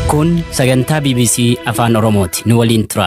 Kun sagantaa BBC Afan Oromooti. Nu waliin tura.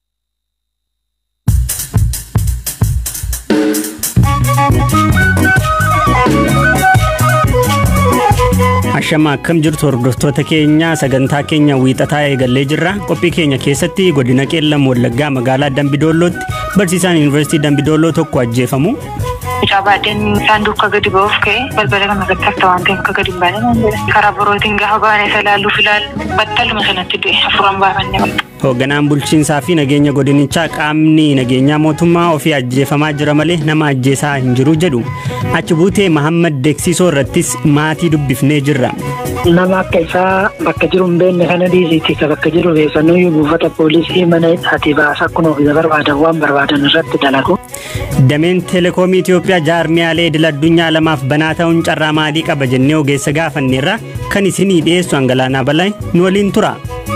Ashama akkam jirtu hordoftoota keenya sagantaa keenya wiixataa eegallee jirra. Qophii keenya keessatti godina Qeellam Wallaggaa magaalaa Dambidollootti barsiisaan Yuunivarsiitii Dambidolloo tokko ajjeefamu. Jabaatiin saanduqa gadi ba'uuf ka'e balbala kana gataafta waan ta'eef gadi hin baane karaa birootiin gaafa baane salaaluuf ilaalu battaluma sanatti du'e hafuuraan baafanne. Hoogganaan bulchiinsaa fi nageenya godinichaa qaamni nageenyaa mootummaa ofii ajjeefamaa jira malee nama ajjeesaa hin jiru jedhu. Achi buutee Mahammad Deeksisoo irrattis maatii dubbifnee jirra. Nama akka isaa bakka jiru hin beekne kana dhiisiiti bakka jiru beekannoo buufata poolisii mana ati baasa kun ofii barbaadan waan barbaadan irratti dalagu. Dameen Telekoomii Itoophiyaa jaarmiyaalee idil addunyaa lamaaf banaa ta'uun carraa maalii qaba jennee ogeessa gaafanneerra kan isinii dhiyeessu Angalaanaa Balaa nu waliin tura.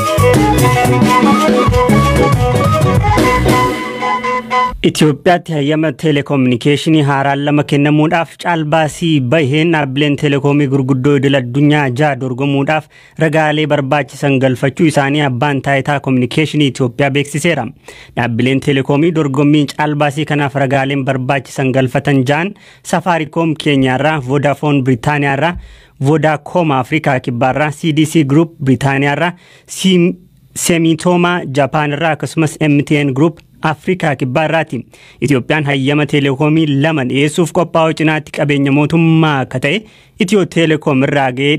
Itoophiyaatti hayyama telekominikeeshinii haaraan lama kennamuudhaaf caalbaasii baheen dhaabbileen telekoomii gurguddoo idil addunyaa 6 dorgomuudhaaf ragaalee barbaachisan galfachuu isaanii abbaan taayitaa kominikeeshinii Itoophiyaa beeksiseera. Dhaabbileen telekoomii dorgommii caalbaasii kanaaf ragaaleen barbaachisan galfatan 6 Safaariikoom Keenyaarraa, Vodafone Biriitaaniyaarraa, Vodacom Afrikaa Kibbaarraa, CDC Group Biriitaaniyaarraa, Semitoma Japaanirraa akkasumas MTN Group Afrikaa Kibbaarraati. Itoophiyaan hayyama telekoomii lama dhiyeessuuf qophaa'uu cinaatti qabeenya mootummaa akka ta'e Itiyoo Telekoom irraa ga'ee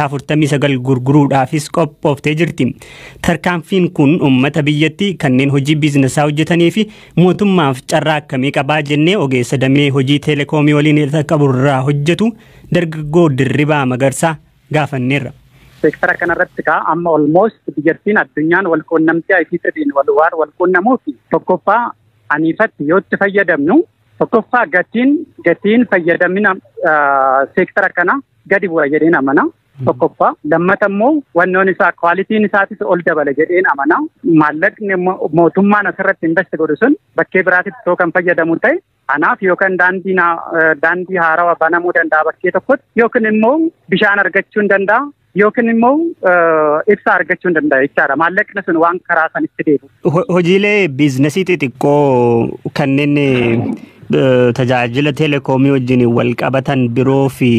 49 gurguruudhaafis qophooftee jirti. Tarkaanfiin kun uummata biyyattii kanneen hojii biizinesaa hojjetanii fi mootummaaf carraa akkamii qabaa jennee ogeessa damee hojii telekoomii waliin hidhata qaburraa hojjetu dargaggoo Dirribaa Magarsaa gaafanneerra. Sektara kanarratti amma almost biyyattiin addunyaan wal quunnamtii ICT'n wal quunnamuuf tokkoffaa aniifatti yoo itti fayyadamnu tokkoffaa gatiin fayyadamina sektara kana gadi bu'a jedheen amana. Tokkoffaa lammata immoo wannoon isaa kwaalitiin isaatis ol dabala jedheen amana. Maallaqni mootummaan asirratti invest godhu sun bakkee biraatitti yoo kan fayyadamu ta'e anaaf yookaan daandii haarawaa banamuu danda'a bakkee tokkotti yookiin immoo bishaan argachuu hin danda'a. Yookiin immoo ibsa argachuu hin danda'a jechaadha. Maallaqni sun waan karaa sanitti deemu. Hojiilee biizinesii xixiqqoo kanneen tajaajila telekoomii wajjin wal qabatan biroo fi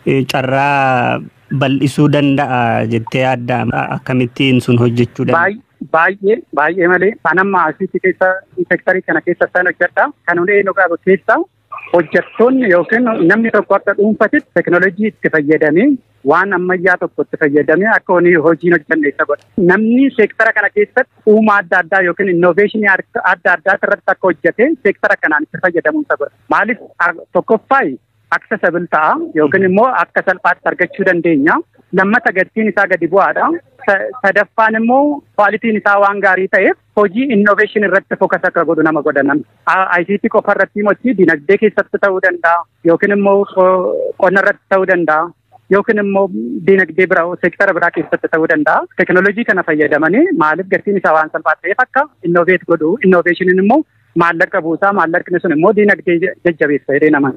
carraa bal'isuu danda'a jettee yaadda akkamittiin sun hojjechuu danda'a? Baay'ee malee anamma asitti keessa sektarii kana keessatti hojjedha. Kan hundee nu qabu keessa hojjettoonni yookiin namni tokko akka dhuunfatitti teknoolojii itti fayyadamee waan ammayyaa tokko itti fayyadamee akka hojiin hojjenne isa godha. Namni sektara kana keessatti uumaa adda addaa yookiin innoveeshinii adda addaa irratti akka hojjete sektara kanaan itti fayyadamuu isa godha. Maaliif tokkoffaa accessible ta'a yookiin immoo akka salphaatti argachuu dandeenya. Lammata gatiin isaa gadi bu'aadha. Sadaffaan immoo kwaalitiin isaa waan gaarii ta'eef hojii innoveeshinii irratti fokas akka godhu nama godha. ICT qofa irratti motii dinagdee keessatti ta'uu danda'a yookiin immoo qonna irratti ta'uu danda'a. Yookiin immoo dinagdee biraa sektara biraa keessatti ta'uu danda'a. Teknoolojii kana fayyadamanii maaliif gatiin isaa waan salphaa ta'eef akka innoveet godhu innoveeshiniin immoo maallaqa buusaa maallaqni sun immoo dinagdee jajjabeessa jedhee nama.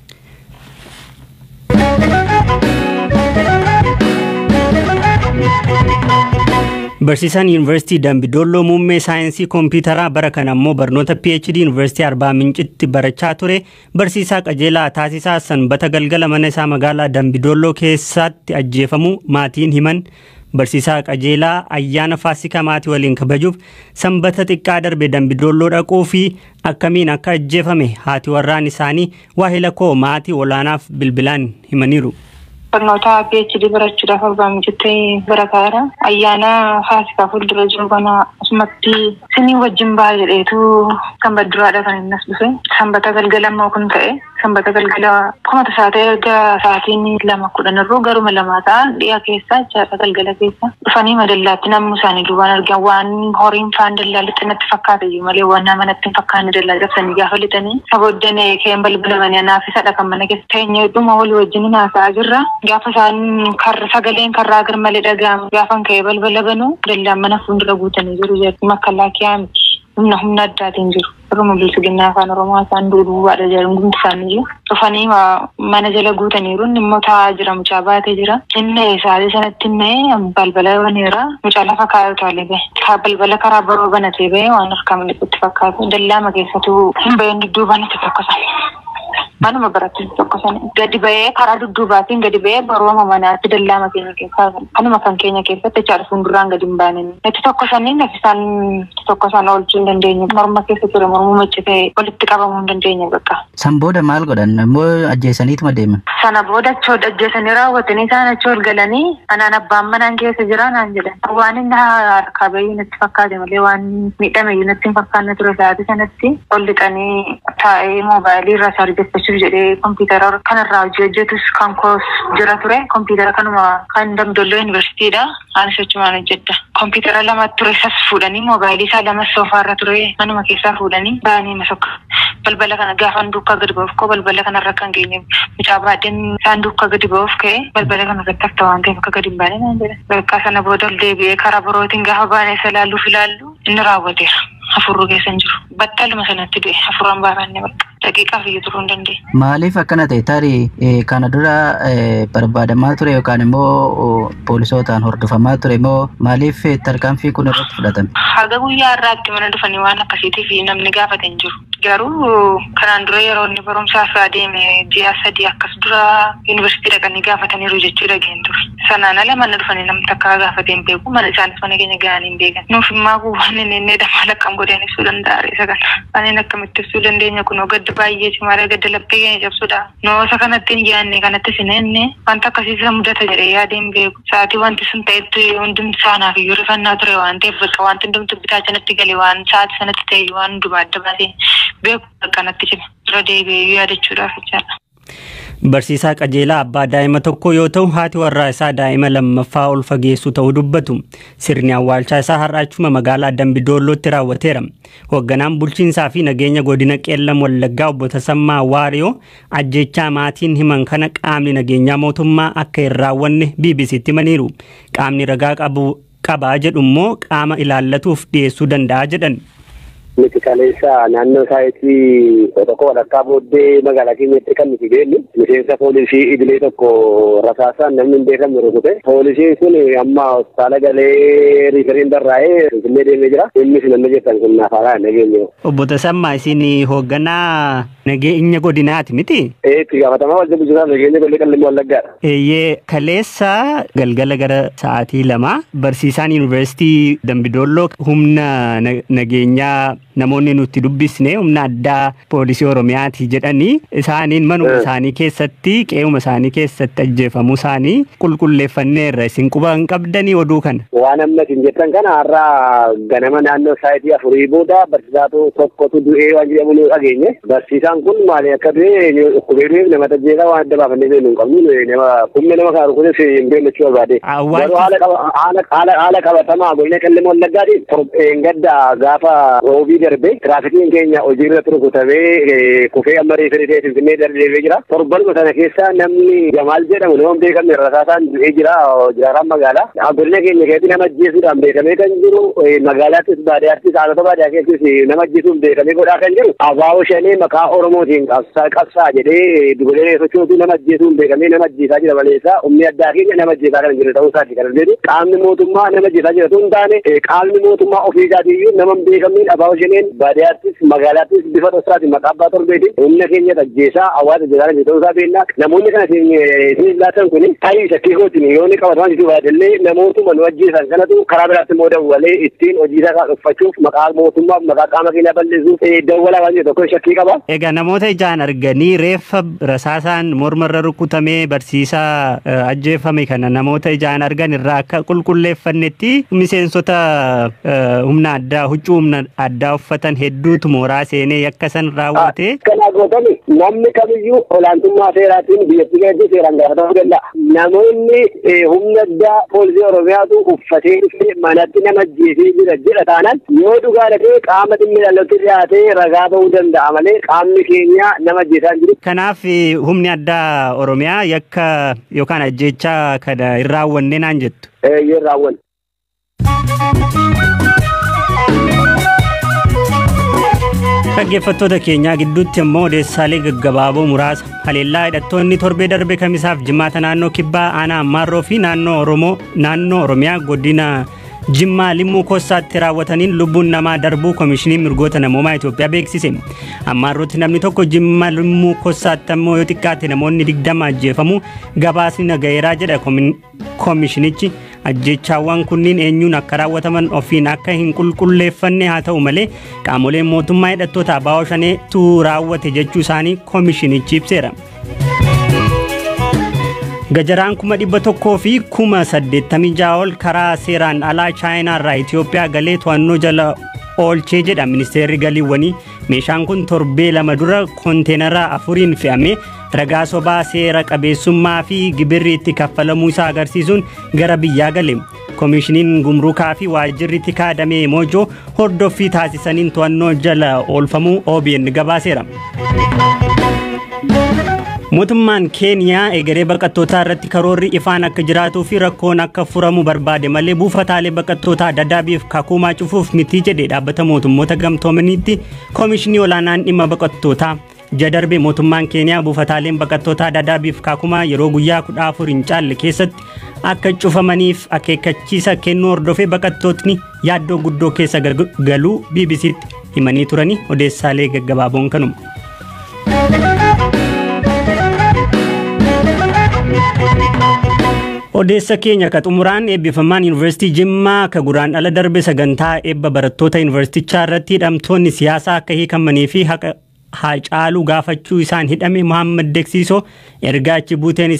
Barsiisaan Yuunivarsiitii Dambidolloo muummee saayinsii kompiitaraa bara kana immoo barnoota PhD Yuunivarsiitii Arbaa Mincitti barachaa ture. Barsiisaa qajeelaa taasisaa sanbata galgala mana isaa magaalaa Dambidolloo keessatti ajjeefamuu maatiin himan. Barsiisaa qajeelaa ayyaana Faasikaa maatii waliin kabajuuf sanbata xiqqaa darbe Dambidolloo dhaquu fi akkamiin akka ajjeefame haati warraan isaanii waahila koo maatii olaanaaf bilbilaan himaniiru. Barnoota PhD barachuudhaaf Arbaa Mincitti barataadha. Ayyaana Faasikaa fuuldura jiru kana asumatti sinii wajjin baay'ee jedheetu kan badduraadha kan inni as dhufe. Sanbata galgala immoo kun ta'e sanbata galgala kuma tasaatee erga sa'aatiin 2:10 irruu garuma 2 ta'an dhiya keessa jechaadha galgala keessa. Dhufanii madallaatti namni isaanii duubaan argan waan horiin faan dallaa lixinatti fakkaate malee waan namanatti hin fakkaanne dallaa cabsanii gaafa lixanii sabooddeen keen balbalamanii anaafisadha kan mana keessa teenyee dhuma walii wajjin haasa'aa jirra. Gaafa isaan sagaleen karraa garmalee dhaga'amu gaafan ka'ee balbala banuu dallaan mana fuuldura guutanii jiru jechuudha. Makkallaakiyaa miti. humna addaatiin jiru. Oromo bilisiginaa afaan Oromoo isaan duuduubaadha jedhan gumti isaanii dhufanii mana jala guutaniiru immoo taa'aa jira mucaa baatee jira. Inni eessaatii sanatti illee balbala baneera mucaa lafa kaayotaalee bahe balbala karaa baroo banatee bahe waan harkaan miliquutti fakkaatu dallaama keessatu hin bahin dudduubaan itti tokkosan. Manuma baratti tokkosan gadi bahee karaa dudduubaatiin gadi bahee barooma manaatti dallaama keenya keessaa kanuma kan keenya keessatti chaadha fuulduraan gadi hin baanin. Itti tokkosanii nafisaan tokkosan oolchuu hin dandeenye. Morma keessa ture mormuu maccitee walitti qabamuu hin dandeenye bakka. San booda maal godhan immoo ajjeesaniituma deeman? Sana booda achoodha ajjeesanii raawwatanii isaan achoo ol galanii anaan abbaan manaan keessa jira naan jedhan. Waan inni harkaa bayyuu natti fakkaate malee waan miidhameyyuu natti hin fakkaanne ture sa'aatii sanatti ol lixanii taa'ee moobaayilii irraa saarjeffachuu jedhee kompiitara kanarraa hojii hojjetus kan koos jira ture. Kompiitara kanuma kan Damdolloo Yuunivarsiitiidha. Anis achumaan hojjedha. Kompiitara lama ture sas fuudhanii moobaayilii isaa lama soofaarra ture manuma keessaa fuudhanii ba'anii masokka. Balbala kana gaafa dukka gadi ba'uuf koo balbala kanarra kan geenye mucaa baadheen isaan dukka gadi ba'uuf ka'e balbala kanarratti hafta waan ta'eef akka gadi hin baane naan jedha. Bakka sana booda ol deebi'ee karaa birootiin gaafa baanee isa ilaallu inni raawwateera. Afurru keessa hin jiru. Battaluma sanatti du'e afuraan baafanne bakka. Daqiiqaaf iyyuu turuu hin dandeenye. Maaliif akkana ta'e tarii kana dura barbaadamaa ture yookaan immoo poolisootaan hordofamaa ture immoo maaliif tarkaanfii kun irratti fudhatame? Haga guyyaa irraatti mana dhufanii waan akkasiitiif namni gaafate hin jiru. Garuu kanaan dura yeroo inni barumsaaf adeeme ji'a 3 akkas dura yuunivarsiitii dhaqanii gaafataniiru jechuu dhageen ture. Sanaan ala mana dhufanii namni akka gaafate hin beeku mana isaanis mana keenya ga'anii hin beekan. Nuuf immoo waan inni dhamala akkam godhan ibsuu danda'a isa kana. Waan akkamitti ibsuu dandeenya kunoo gadda baay'ee cimaadha gadda laphee keenya cabsuudha. Noosa kanatti hin yaadne kanatti sineenne wanta akkasiisa mudata jedhee yaadeen beeku. Sa'aatii wanti sun ta'etti hundumti isaanaaf iyyuu rifannaa ture waan ta'eef bakka wanti hundumti bitaa sanatti galee waan sa'aatii sanatti ta'e waan hundumaa adda baasee beeku akkanatti cime dura deebi'ee yaadachuudhaaf jechaadha. Barsiisaa qajeelaa abbaa daa'ima tokko yoo ta'u haati warraa isaa daa'ima lammaffaa ol fageessu ta'uu dubbatu. Sirni awwaalchaa isaa har'aachuma magaalaa Dambidoollootti raawwateera. Hoogganaan bulchiinsaa fi nageenya godina Qeellam Wallaggaa obbo Tasammaa Waariyoo ajjechaa maatiin himan kana qaamni nageenyaa mootummaa akka hin raawwanne BBC'tti himaniiru. Qaamni ragaa qabaa jedhu immoo qaama ilaallatuuf dhiyeessuu danda'a jedhan. Miti kaleessa naannoo isaatii tokko walakkaa booddee magaalaa keenyatti kan nuti geenyu miseensa poolisii idilee tokko rasaasaan namni hin beekamne rukute. Poolisiin sun amma hospitaala galee riiferiin barraa'ee Finfinnee deemee jira. Innis namni jettan kun naafaalaa nageenya. Obbo Tasammaa isin hoogganaa nageenya godinaati miti? Itti gaafatamaa wajjin bulchiinsaa nageenya godina Qeellam Wallaggaadha. Kaleessa galgala gara sa'aatii 2 barsiisaan yuunivarsiitii Dambidoolloo humna nageenyaa namoonni nuti dubbisne humna addaa poolisii Oromiyaati jedhanii isaaniin manuma isaanii keessatti qe'uma isaanii keessatti ajjeefamuu isaanii qulqulleeffanneerra isin quba hin qabdanii oduu kana. Waan amma isin jettan kana har'a ganama naannoo sa'aatii 4 booda barsiisaatu tokkotu du'ee waan jedhamu nu dhageenye. Barsiisaan kun maali akka du'e qubeeruuf nama tajjeesaa waan adda baafannee beeknu hin qabnu nama humna nama kaan rukuteef hin beeknechuu barbaade. Haala qabatamaa godina Qeellam Wallaggaatiin gadda gaafa roobii darbe tiraafikiin keenya hojiirra rukutamee kufee amma riiferiitee Finfinnee darbee jira. Torbanuma sana keessa namni Jamaal jedhamu nama beekamne rasaasaan du'ee jira jiraaraan magaalaa. Godina keenya keessatti nama ajjeesuudhaan beekamee kan jiru magaalaattis baadiyyaattis aanota baadiyyaa keessattis nama ajjeesuun beekamee godhaa kan jiru. Abaaboo Shanee maqaa Oromootiin qabsaa jedhee dubalee sochootuu nama ajjeesuun beekamee nama ajjeesaa jira maleessaa humni addaa keenya nama ajjeesaa kan jiru ta'uu isaati kan jedhu. Qaamni mootummaa nama ajjeesaa jira ta'uu hin taane qaamni mootummaa ofii isaatiiyyuu nama hin beekamneen Abaaboo Shaneen baadiyyaattis magaalaattis bifa tosaatiin maqaa abbaa torbeetiin humna keenya ajjeesaa hawaasa ajjeesaa ta'uu isaa beekna. Namoonni kana isin laatan kun tarii shakkii kootiin yoo ni qabataman jiru baadillee namootuma nu ajjeesan kanatu karaa biraatti immoo dawwalee ittiin hojii isaa dhuffachuuf maqaa mootummaaf maqaa qaama keenyaa balleessuuf dawwalaa waan jedhu tokko shakkii qaba. Egaa namoota ijaan arganii reeffa rasaasaan mormarra rukutamee barsiisaa ajjeefame kana namoota ijaan argan irraa akka qulqulleeffannetti miseensota humna addaa huccuu humna addaa uffatan hedduutu mooraa seenee yakka san raawwate. Kana gootani namni kamiyyuu olaantummaa seeraatiin biyyattii keessatti seeraan gaafatamuu danda'a. Namoonni humna addaa poolisii Oromiyaatu uffatee dhufee manatti nama ajjeesee jira jedha taanaan yoo dhugaa dhaqee qaama dhimmi ilaallatu dhiyaatee ragaa ta'uu danda'a malee qaamni keenya nama ajjeesaa jiru. Kanaaf humni addaa Oromiyaa yakka yookaan ajjeechaa kana hin raawwanne naan jettu. Hin raawwanne. Dhaggeeffattoota keenyaa gidduutti immoo odeessaalee gaggabaaboo muraasa haleellaa hidhattoonni torbee darbe kamisaaf jimaata naannoo kibbaa aanaa ammaarroo fi naannoo oromiyaa godina Jimmaa Limmuu Kossaatti raawwataniin lubbuun namaa darbuu Koomishiniin Mirgoota Namoomaa Itoophiyaa beeksise. Ammaarrootti namni tokko Jimmaa Limmuu Kossaatti ammoo yoo xiqqaate namoonni 20 ajjeefamu gabaasni nagayeeraa jedha koomishinichi. Ajjechaawwan kunniin eenyuun akka raawwataman ofiin akka hin qulqulleeffanne haa ta'u malee qaamoleen mootummaa hidhattoota abaa'oo shaneetu raawwate jechuu isaanii koomishinichi ibseera. Gajaraan 100 fi 86 ol karaa seeraan alaa Chaayinaa irraa Itoophiyaa galee to'annoo jala oolchee jedha ministeerri galiiwwanii. Meeshaan kun torbee lama dura konteenara 4 fe'amee ragaa sobaa seera qabeessummaa fi gibirri itti kaffalamuu isaa agarsiisuun gara biyyaa gale. Koomishiniin Gumruukaa fi Waajjirri Tikaa Damee Moojoo hordoffii taasisaniin to'annoo jala oolfamuu OBN gabaaseera. Mootummaan Keeniyaa egeree baqattootaa irratti karoorri ifaan akka jiraatuu fi rakkoon akka furamu barbaade malee buufataalee baqattootaa Dadaabiif Kakuumaa cufuuf miti jedhee dhaabbata mootummoota gamtoomaniitti Koomishinii Olaanaan dhimma baqattootaa. Jadarbe mootummaan Keeniyaa buufataaleen baqattootaa Dadaabiif Kakuumaa yeroo guyyaa 14 hin caalle keessatti akka cufamaniif akeekkachiisa kennuu hordofee baqattootni yaaddoo guddoo keessa galuu BBC'tti himanii turanii odeessaalee gaggabaaboon kanuma. Odeessa keenya ka xumuraan eebbifamaan Yuunivarsiitii Jimmaa ka guraan ala darbe sagantaa eebba barattoota yuunivarsiitichaa irratti hidhamtoonni siyaasaa akka hiikamanii fi haa caaluu gaafachuu isaan hidhame Muhammad Deeksisoo ergaachi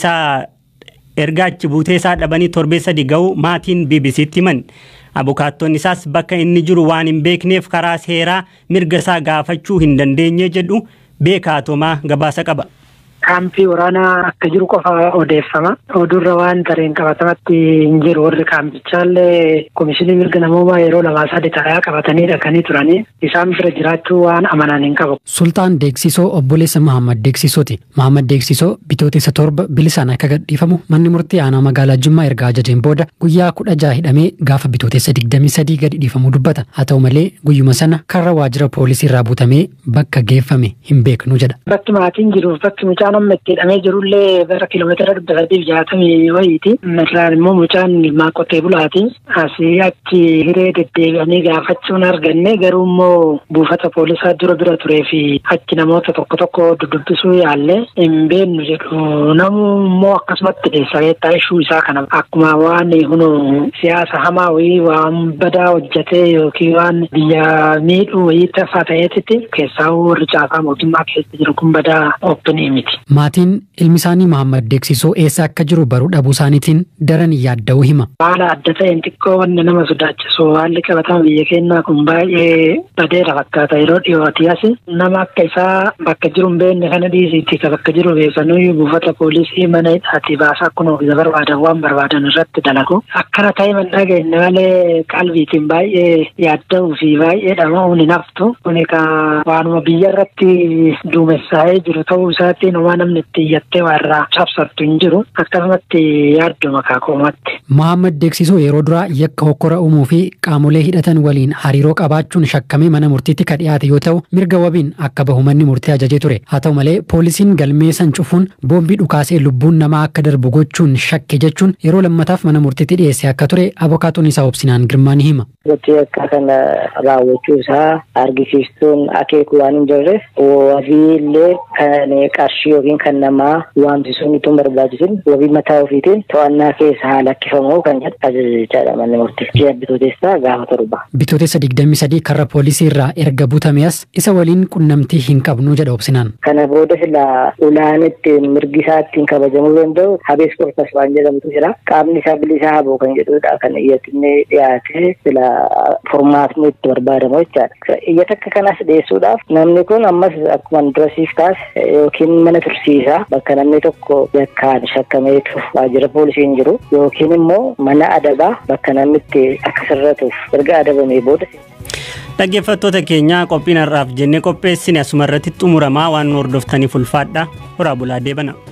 buutee isaa dhabanii torbee 3 ga'uu maatiin BBC'tti himan. Abukaattoonni isaas bakka inni jiru waan hin beekneef karaa seeraa mirga isaa gaafachuu hin dandeenye jedhu beekaatomaa gabaasa qaba. Kaampii waraanaa akka jiru qofa odeeffama. Oduurra waan tareen qabatamatti hin jiru. Warri kaampichallee Koomishinii Mirga Namoomaa yeroo 2-3 ta'aa qabatanii dhaqanii turanii isaan bira jiraachuu waan amanan hin qabu. Sultaan Deeksisoo obboleessa Muhammad Deeksisooti. Muhammad Deeksisoo bitootessa 7 bilisaan akka gadhiifamu manni murtii aanaa magaalaa Jimmaa erga ajajeen booda guyyaa 16 hidhamee gaafa bitootessa 23 gadi dhiifamuu dubbata. Haa ta'u malee guyyuma sana karra waajjira poolisii irraa butamee bakka geeffame hin beeknu jedha. Bakki maatiin jiruuf bakki mucaan amma itti hidhamee jirullee gara kiiloomeetira 360 wayiiti. Irraan immoo mucaan ilmaa qotee bulaati. Asii achi hiree deddeebi'anii gaafachuun arganne garuu immoo buufata poolisaa bira turee fi achi namoota tokko dudubbisuu yaalle hin beeknu jedhu. Namu immoo akkasumatti deessareettaa ishuu isaa kana akkuma waan hunu siyaasa hamaa wayii waan badaa hojjetee yookiin waan biyya miidhuu wayii tafaa ta'eetitti keessaa warri caafaa mootummaa keessa jiru kun badaa oopinii miti. Maatiin ilmi isaanii Muhammad Deeksisoo eessa akka jiru baruu dhabuu isaaniitiin daran yaadda'uu hima. Haala adda ta'een xiqqoo wanni nama sodaachisu haalli qabatama biyya keenyaa kun baay'ee badeera fakkaata yeroo dhiyootii asi nama akka isaa bakka jiru hin beekne kana dhiisitti ka bakka jiru beekanuyyuu buufata poolisii mana hidhaatti baasaa akkuma ofiisa barbaadan waan barbaadan irratti dalagu. Akkana ta'e man dhageenye malee qalbiitiin baay'ee yaadda'uu fi baay'ee dhama'uun hin haftu. Kuni waanuma biyya irratti duumessaa'ee jiru ta'uu isaatiin waan namni itti iyyatee warraa cabsattu hin jiru akkasumatti yaadduma kaakoomatti. Muhammad Deeksisoo yeroo duraa yakka hokkora uumuu fi qaamolee hidhatan waliin hariiroo qabaachuun shakkamee mana murtiitti ka dhiyaate yoo ta'u mirga wabiin akka bahu manni murtii ajajee ture. Haa ta'u malee poolisiin galmee san cufuun boombii dhukaasee lubbuun namaa akka darbu gochuun shakke jechuun yeroo lammataaf mana murtiitti dhiyeesse akka ture abokaatoon isaa obsinaan Girmaa ni hima. Gochi akka kana raawwachuu isaa argisiistuun akeeku waan hin jirreef wabiillee kan qarshii yookiin kan namaa waamsisuun itoo barbaachisin wabii mataa ofiitiin to'annaa keessa haala akkifamuu kan jedhu ajajechaadha manni murtii. Ji'a bitootessaa gaafa 7. Bitootessa 23 karra poolisii irraa erga butame as isa waliin qunnamtii hin qabnu jedha obsinaan. Kana booda sila ulaan ittiin mirgi isaa ittiin kabajamuu danda'u habees kortas waan jedhamutu jira. Qaamni isaa bilisaa haboo kan jedhudha kan iyyatinni dhiyaate sila formaatni itti barbaadamu jechaadha. Iyyata akka kanas dhiyeessuudhaaf namni kun ammas akkuma durasiif taas yookiin mana tursiisaa bakka namni tokko yakkaan shakkameetu waajjira poolisiin jiru yookiin immoo mana adabaa bakka namni itti akka sirratuuf erga adabamee booda. Dhaggeeffattoota keenya qophiin har'aaf jennee qopheessine asuma irratti xumuramaa waan hordoftaniif ulfaadha. Horaa bulaa deebana.